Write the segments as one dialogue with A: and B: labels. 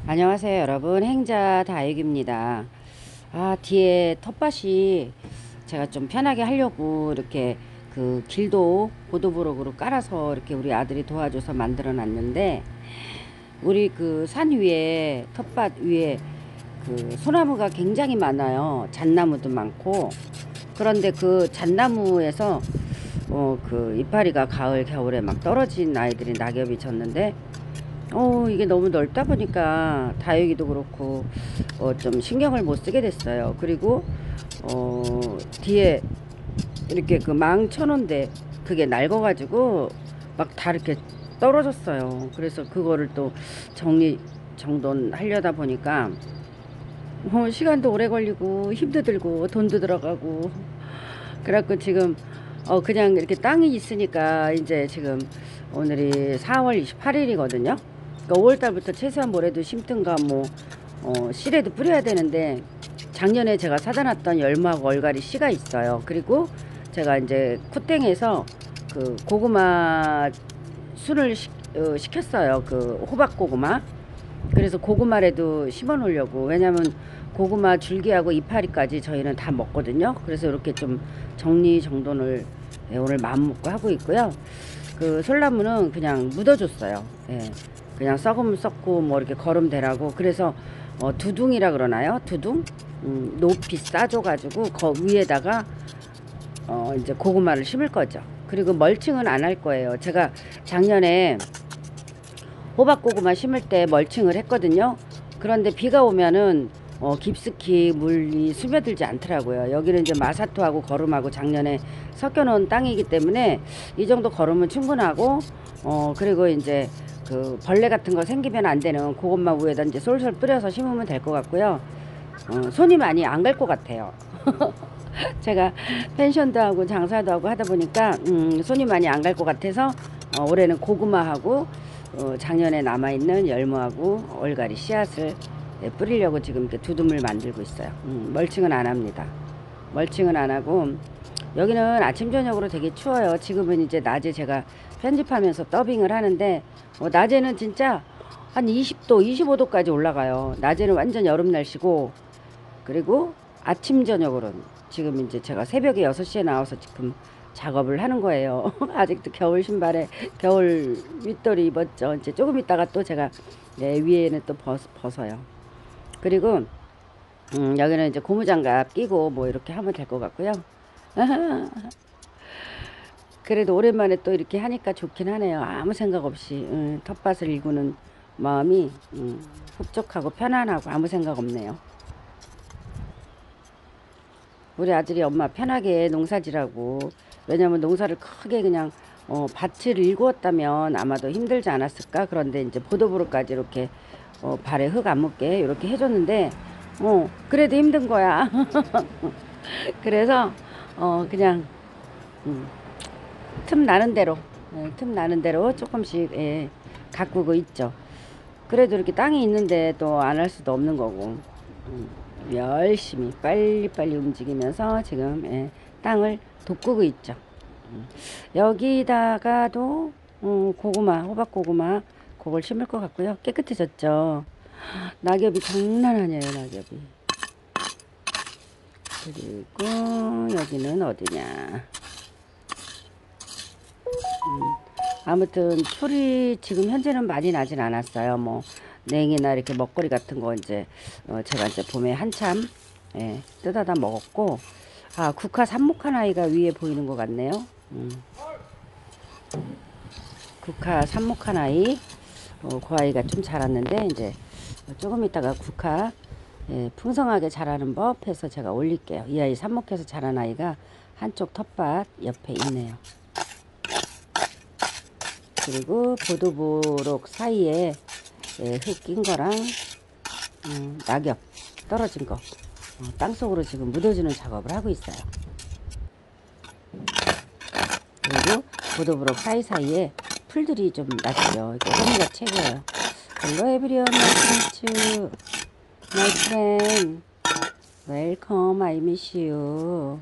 A: 안녕하세요 여러분, 행자 다육입니다. 뒤에 텃밭이 제가 좀 편하게 하려고 이렇게 그 길도 보도블록으로 깔아서 이렇게 우리 아들이 도와줘서 만들어 놨는데, 우리 그 산 위에 텃밭 위에 그 소나무가 굉장히 많아요. 잣나무도 많고. 그런데 그 잣나무에서 그 이파리가 가을 겨울에 막 떨어진 아이들이 낙엽이 졌는데, 이게 너무 넓다 보니까 다육이도 그렇고 좀 신경을 못 쓰게 됐어요. 그리고 뒤에 이렇게 그 망 쳐놓은데 그게 낡아가지고 막 다 이렇게 떨어졌어요. 그래서 그거를 또 정돈 하려다 보니까 시간도 오래 걸리고 힘도 들고 돈도 들어가고, 그래갖고 지금 그냥 이렇게 땅이 있으니까, 이제 지금 오늘이 4월 28일이거든요. 그러니까 5월달부터 최소한 모래도 심든가 뭐 씨래도 뿌려야 되는데, 작년에 제가 사다 놨던 열무하고 얼갈이 씨가 있어요. 그리고 제가 이제 쿠땡에서 그 고구마 순을 시켰어요. 그 호박 고구마. 그래서 고구마라도 심어 놓으려고. 왜냐면 고구마 줄기하고 이파리까지 저희는 다 먹거든요. 그래서 이렇게 좀 정리정돈을 오늘 마음 먹고 하고 있고요. 그 솔나무는 그냥 묻어줬어요. 예. 그냥 썩으면 썩고 뭐 이렇게 거름되라고. 그래서 두둥이라 그러나요? 두둥? 높이 싸줘가지고 그 위에다가 이제 고구마를 심을 거죠. 그리고 멀칭은 안 할 거예요. 제가 작년에 호박고구마 심을 때 멀칭을 했거든요. 그런데 비가 오면은 깊숙이 물이 스며들지 않더라고요. 여기는 이제 마사토하고 거름하고 작년에 섞여 놓은 땅이기 때문에 이 정도 거름은 충분하고, 그리고 이제 그 벌레 같은 거 생기면 안 되는 그것만 위에다 이제 솔솔 뿌려서 심으면 될 것 같고요. 손이 많이 안 갈 것 같아요. 제가 펜션도 하고 장사도 하고 하다 보니까 손이 많이 안 갈 것 같아서 올해는 고구마하고 작년에 남아있는 열무하고 얼갈이 씨앗을 뿌리려고 지금 이렇게 두둠을 만들고 있어요. 멀칭은 안 합니다. 멀칭은 안 하고. 여기는 아침 저녁으로 되게 추워요. 지금은 이제 낮에 제가 편집하면서 더빙을 하는데 낮에는 진짜 한 20도 25도까지 올라가요. 낮에는 완전 여름 날씨고, 그리고 아침 저녁으로는 지금 이제 제가 새벽에 6시에 나와서 지금 작업을 하는 거예요. 아직도 겨울 신발에 겨울 윗돌이 입었죠. 이제 조금 있다가 또 제가 위에는 또 벗어요. 그리고 여기는 이제 고무장갑 끼고 뭐 이렇게 하면 될 것 같고요. 그래도 오랜만에 또 이렇게 하니까 좋긴 하네요. 아무 생각 없이 텃밭을 일구는 마음이 흡족하고 편안하고 아무 생각 없네요. 우리 아들이 엄마 편하게 농사지라고. 왜냐면 농사를 크게 그냥 밭을 일구었다면 아마도 힘들지 않았을까. 그런데 이제 보도부로까지 이렇게 발에 흙 안 묻게 이렇게 해줬는데 그래도 힘든 거야. 그래서 그냥 틈 나는 대로 틈 나는 대로 조금씩 가꾸고 있죠. 그래도 이렇게 땅이 있는데 또 안 할 수도 없는 거고, 열심히 빨리빨리 움직이면서 지금 땅을 돋구고 있죠. 여기다가도 고구마, 호박고구마 그걸 심을 것 같고요. 깨끗해졌죠. 낙엽이 장난 아니에요, 낙엽이. 그리고 여기는 어디냐. 아무튼 풀이 지금 현재는 많이 나진 않았어요. 뭐 냉이나 이렇게 먹거리 같은 거 이제 제가 이제 봄에 한참 뜯어다 먹었고, 국화 삽목한 아이가 위에 보이는 것 같네요. 국화 삽목한 아이, 그 아이가 좀 자랐는데 이제 조금 있다가 국화 풍성하게 자라는 법 해서 제가 올릴게요. 이 아이 삽목해서 자란 아이가 한쪽 텃밭 옆에 있네요. 그리고 보도블록 사이에 흙 낀 거랑 낙엽 떨어진 거 땅속으로 지금 묻어주는 작업을 하고 있어요. 그리고 보도블록 사이사이에 풀들이 좀 났죠. 이렇게 호미가 채고요. Hello everyone, nice to meet you. My friend, welcome, I miss you.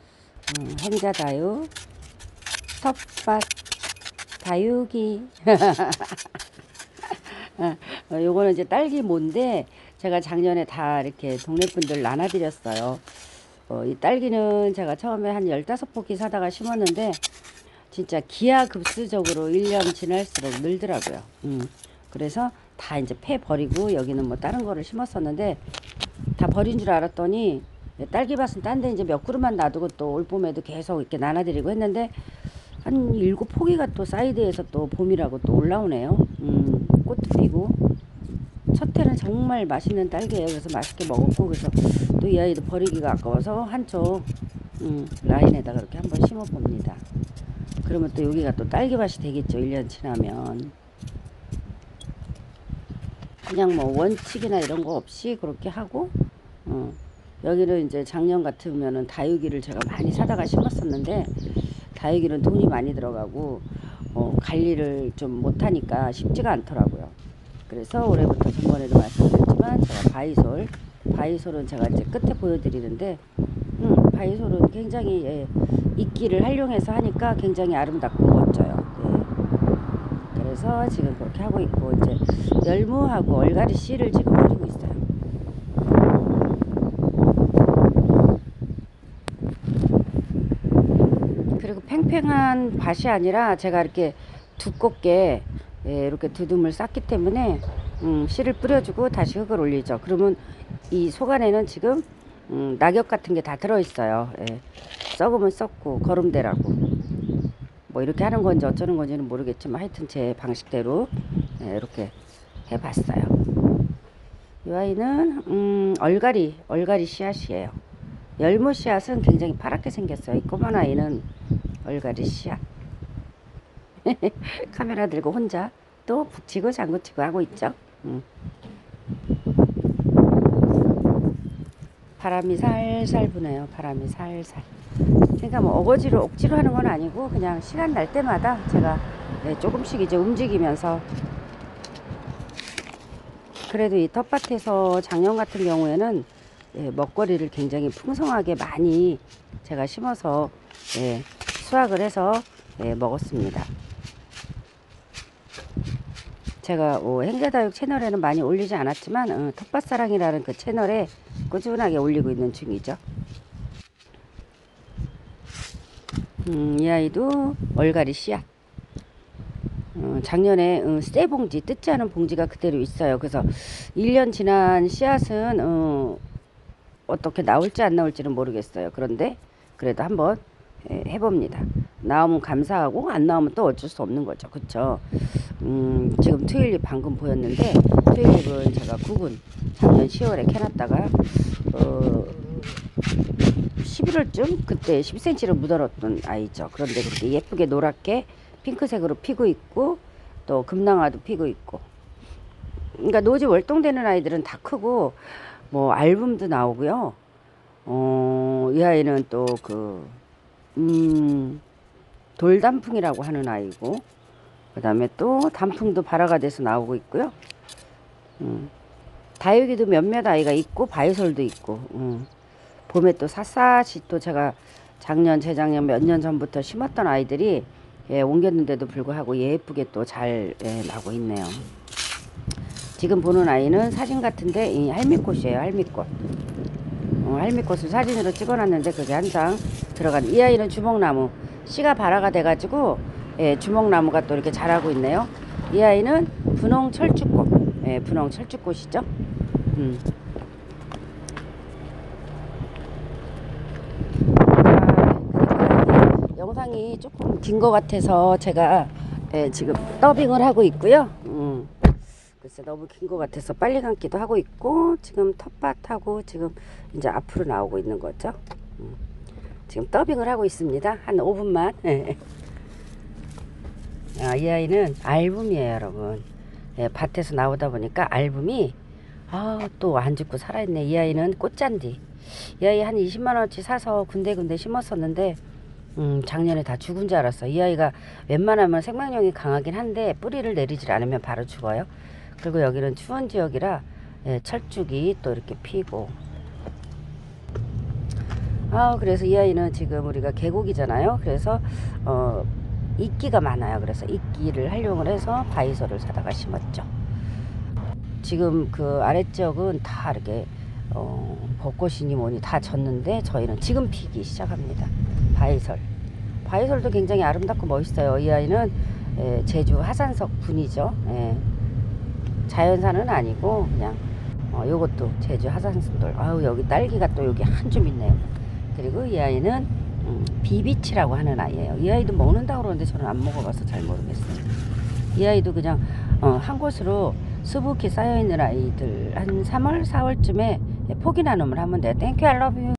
A: 행자다육 텃밭 다육이 요거는 이제 딸기모인데 제가 작년에 다 이렇게 동네 분들 나눠드렸어요. 이 딸기는 제가 처음에 한 15포기 사다가 심었는데 진짜 기하급수적으로 1년 지날수록 늘더라고요. 그래서 다 이제 패 버리고 여기는 뭐 다른 거를 심었었는데 다 버린 줄 알았더니 딸기밭은 딴 데 이제 몇 그루만 놔두고 또 올 봄에도 계속 이렇게 나눠드리고 했는데 한 7포기가 또 사이드에서 또 봄이라고 또 올라오네요. 꽃도 피고 첫 해는 정말 맛있는 딸기예요. 그래서 맛있게 먹었고 그래서 또 이 아이도 버리기가 아까워서 한쪽 라인에다가 이렇게 한번 심어 봅니다. 그러면 또 여기가 또 딸기밭이 되겠죠. 1년 지나면. 그냥 뭐 원칙이나 이런 거 없이 그렇게 하고 여기는 이제 작년 같으면은 다육이를 제가 많이 사다가 심었었는데 다육이는 돈이 많이 들어가고 관리를 좀 못하니까 쉽지가 않더라고요. 그래서 올해부터 전번에도 말씀드렸지만 제가 바이솔은 제가 이제 끝에 보여드리는데 바이솔은 굉장히 이끼를 활용해서 하니까 굉장히 아름답고 멋져요. 그래서 지금 그렇게 하고 있고 이제 열무하고 얼갈이 씨를 지금 뿌리고 있어요. 그리고 팽팽한 밭이 아니라 제가 이렇게 두껍게 이렇게 두둠을 쌌기 때문에 씨를 뿌려주고 다시 흙을 올리죠. 그러면 이 속 안에는 지금 낙엽 같은 게 다 들어있어요. 썩으면 썩고 거름대라고 뭐 이렇게 하는 건지 어쩌는 건지는 모르겠지만 하여튼 제 방식대로 이렇게 해봤어요. 이 아이는 얼갈이 씨앗이에요. 열무 씨앗은 굉장히 파랗게 생겼어요. 이 꼬만 아이는 얼갈이 씨앗. 카메라 들고 혼자 또 북치고 장구치고 하고 있죠. 바람이 살살 부네요. 바람이 살살. 그러니까 뭐 억지로 하는 건 아니고 그냥 시간 날 때마다 제가 조금씩 이제 움직이면서 그래도 이 텃밭에서 작년 같은 경우에는 먹거리를 굉장히 풍성하게 많이 제가 심어서 수확을 해서 먹었습니다. 제가 행자다육 채널에는 많이 올리지 않았지만 텃밭사랑이라는 그 채널에 꾸준하게 올리고 있는 중이죠. 이 아이도 얼갈이 씨앗. 작년에 새 봉지, 뜯지 않은 봉지가 그대로 있어요. 그래서 1년 지난 씨앗은 어떻게 나올지 안 나올지는 모르겠어요. 그런데 그래도 한번 해봅니다. 나오면 감사하고 안 나오면 또 어쩔 수 없는 거죠. 그쵸? 지금 튤립 방금 보였는데 튤립은 제가 9군 작년 10월에 캐놨다가 11월쯤 그때 10cm를 묻어놨던 아이죠. 그런데 그렇게 예쁘게 노랗게 핑크색으로 피고 있고 또 금낭화도 피고 있고 그러니까 노지 월동되는 아이들은 다 크고 뭐 알붐도 나오고요. 이 아이는 또 돌단풍이라고 하는 아이고 그 다음에 또 단풍도 발화가 돼서 나오고 있고요. 다육이도 몇몇 아이가 있고 바이솔도 있고 봄에 또 샅샅이 또 제가 작년 재작년 몇 년 전부터 심었던 아이들이 옮겼는데도 불구하고 예쁘게 또 잘 나고 있네요. 지금 보는 아이는 사진 같은데 이 할미꽃이에요. 할미꽃. 할미꽃을 사진으로 찍어놨는데 그게 항상 들어가는 이 아이는 주먹나무 씨가 발화가 돼가지고 주먹나무가 또 이렇게 자라고 있네요. 이 아이는 분홍 철쭉꽃. 분홍 철쭉꽃이죠. 영상이 조금 긴 것 같아서 제가 지금 더빙을 하고 있고요. 글쎄 너무 긴 것 같아서 빨리 감기도 하고 있고 지금 텃밭하고 지금 이제 앞으로 나오고 있는 거죠. 지금 더빙을 하고 있습니다. 한 5분만. 이 아이는 알붐이에요, 여러분. 밭에서 나오다 보니까 알붐이 또 안 죽고 살아있네. 이 아이는 꽃잔디. 이 아이 한 20만원어치 사서 군데군데 심었었는데 작년에 다 죽은 줄 알았어. 이 아이가 웬만하면 생명력이 강하긴 한데 뿌리를 내리질 않으면 바로 죽어요. 그리고 여기는 추운 지역이라 철쭉이 또 이렇게 피고 그래서 이 아이는 지금 우리가 계곡이잖아요. 그래서 이끼가 많아요. 그래서 이끼를 활용을 해서 바이솔을 사다가 심었죠. 지금 그 아래쪽은 다 이렇게 벚꽃이니 뭐니 다 졌는데 저희는 지금 피기 시작합니다. 바이설. 바이설도 굉장히 아름답고 멋있어요. 이 아이는 제주 하산석 분이죠. 자연산은 아니고 그냥 요것도 제주 하산석돌. 아우 여기 딸기가 또 여기 한 줌 있네요. 그리고 이 아이는 비비치라고 하는 아이예요. 이 아이도 먹는다고 그러는데 저는 안 먹어봐서 잘 모르겠어요. 이 아이도 그냥 한 곳으로 수북히 쌓여있는 아이들 한 3월 4월쯤에 포기 나눔을 하면 돼요. 땡큐 I love you.